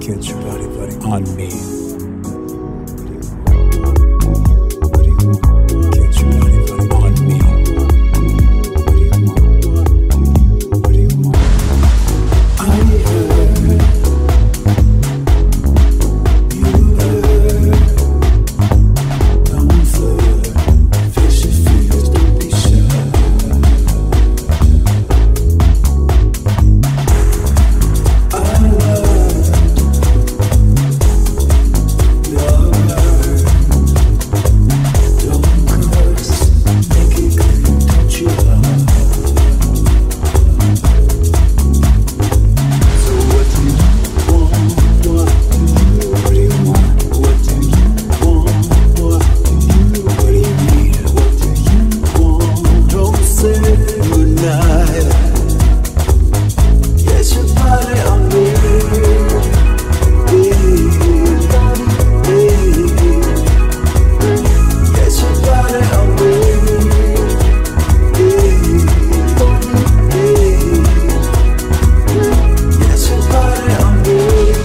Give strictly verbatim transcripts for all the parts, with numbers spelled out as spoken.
Get your body, buddy, on me. Get your body, buddy, on me. What do you want? What do you want? I heard you heard. Don't flirt, face your fears, don't be shy. I love your word. Don't curse, make it clear, don't you love? So what do you want? What do you, what do you want? What do you want? What do you, what do you need? What do you want? Don't say goodnight. Get your body on me. Get your body on me. Get your body on me.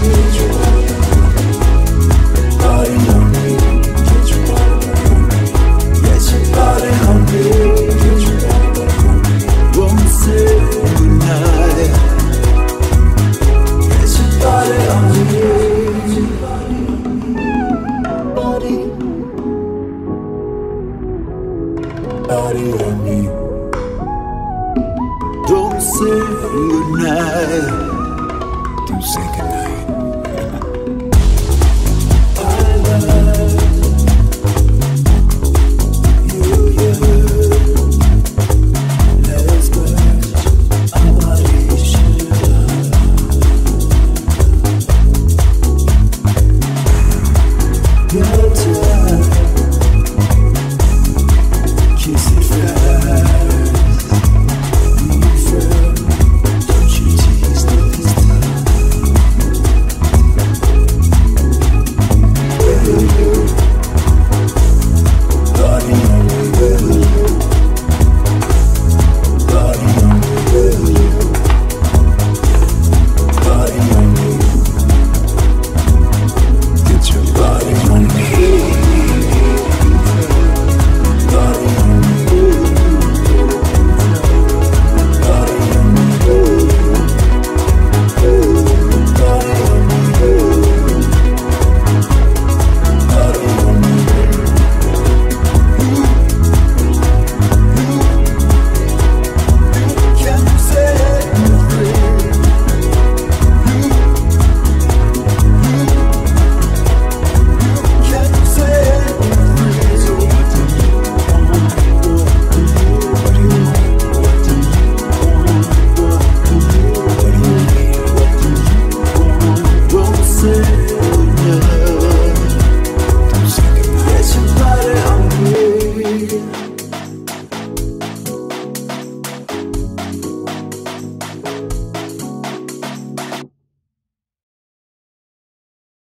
Body on me. Get your body on me. Get your body on me. Get your body on me. Won't say goodnight. Get your body on me. Body. Body on me. Don't say goodnight. Do say